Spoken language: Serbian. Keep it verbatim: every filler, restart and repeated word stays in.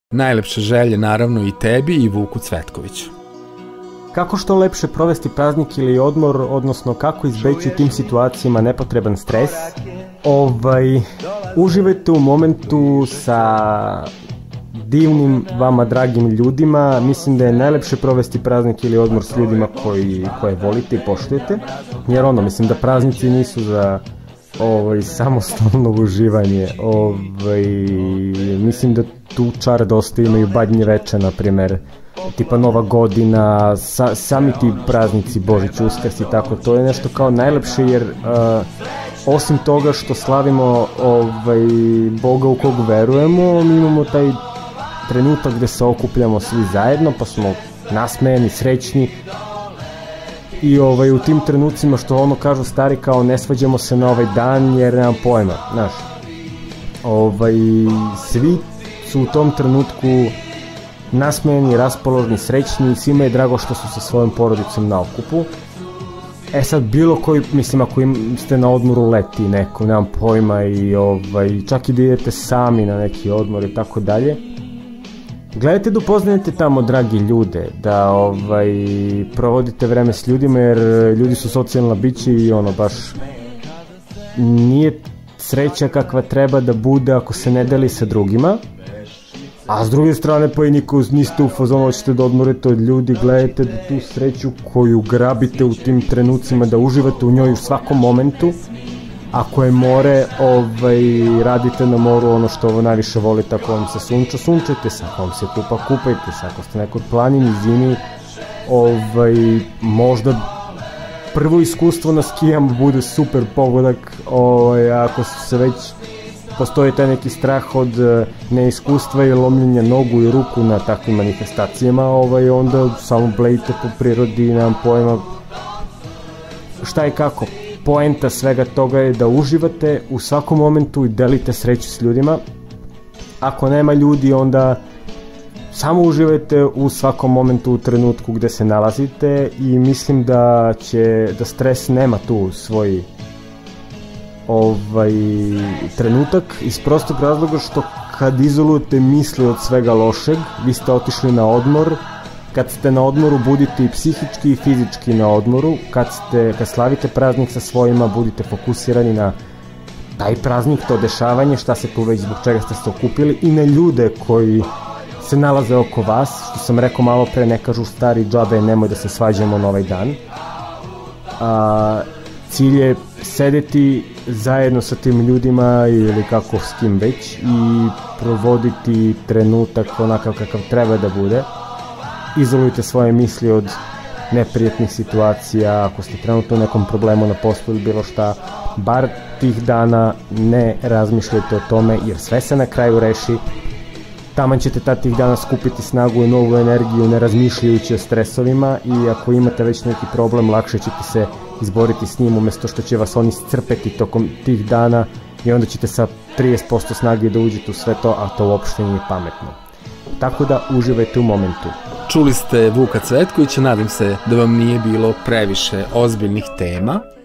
Najlepše želje naravno i tebi i Vuku Cvetkoviću. Kako što lepše provesti praznik ili odmor, odnosno kako izbeći u tim situacijama nepotreban stres? Ovaj, uživajte u momentu sa divnim, vama dragim ljudima. Mislim da je najlepše provesti praznik ili odmor s ljudima koji, koje volite i poštujete. Jer ono, mislim da praznici nisu za ovaj, samostalno uživanje. Ovaj, mislim da tu čar dosta imaju badnje veče, na primjer, tipa Nova godina, sa, sami ti praznici, Božić, Uskrs i tako, to je nešto kao najlepše, jer uh, osim toga što slavimo ovaj, Boga u kog verujemo, mi imamo taj trenutak gde se okupljamo svi zajedno, pa smo nasmejani, srećni i ovaj, u tim trenucima, što ono kažu stari, kao ne svađamo se na ovaj dan jer nemam pojma, znaš, ovaj, svi su u tom trenutku nasmejani, raspoložni, srećni i svima je drago što su sa svojom porodicom na okupu. E sad, bilo koji, mislim, ako im ste na odmoru leti neko, nemam pojma, i ovaj, čak i da idete sami na neki odmor i tako dalje, gledajte da upoznajete tamo dragi ljude, da ovaj, provodite vreme s ljudima, jer ljudi su socijalna bića i ono, baš nije sreća kakva treba da bude ako se ne deli sa drugima. A s druge strane, pa i niko niste u fazonu, hoćete da odmorite od ljudi, gledajte da tu sreću koju grabite u tim trenucima, da uživate u njoj u svakom momentu. Ako je more, ovaj, radite na moru ono što ovo najviše volite, ako vam se sunča, sunčajte se, ako vam se kupa, kupajte se, ako ste nekoj planini, zimi, ovaj, možda prvo iskustvo na skijama bude super pogodak, ovaj, ako se već postoji taj neki strah od neiskustva i lomljenja nogu i ruku na takvim manifestacijama, ovaj, onda samo blejte po prirodi, nemam pojma šta i kako. Poenta svega toga je da uživate u svakom momentu i delite sreću s ljudima. Ako nema ljudi, onda samo uživajte u svakom momentu, u trenutku gde se nalazite, i mislim da će, da stres nema tu svoj ovaj trenutak, iz prostog razloga što kad izolujete misli od svega lošeg, vi ste otišli na odmor. Kad ste na odmoru, budite i psihički i fizički na odmoru. Kad, ste, kad slavite praznik sa svojima, budite fokusirani na taj praznik, to dešavanje, šta se tu već, zbog čega ste se okupili, i na ljude koji se nalaze oko vas. Što sam rekao malo pre, ne kažu stari džabe, nemoj da se svađamo na ovaj dan. A, cilj je sedeti zajedno sa tim ljudima ili kako s kim već i provoditi trenutak onakav kakav treba da bude. Izolujte svoje misli od neprijatnih situacija, ako ste trenutno u nekom problemu na poslu ili bilo šta, bar tih dana ne razmišljajte o tome, jer sve se na kraju reši. Taman ćete ta tih dana skupiti snagu i novu energiju ne razmišljajući o stresovima, i ako imate već neki problem, lakše ćete se izboriti s njim umesto što će vas oni iscrpeti tokom tih dana, i onda ćete sa trideset posto snage da uđete u sve to, a to uopšte nije pametno. Tako da uživajte u momentu. Čuli ste Vuka Cvetkovića, nadam se da vam nije bilo previše ozbiljnih tema.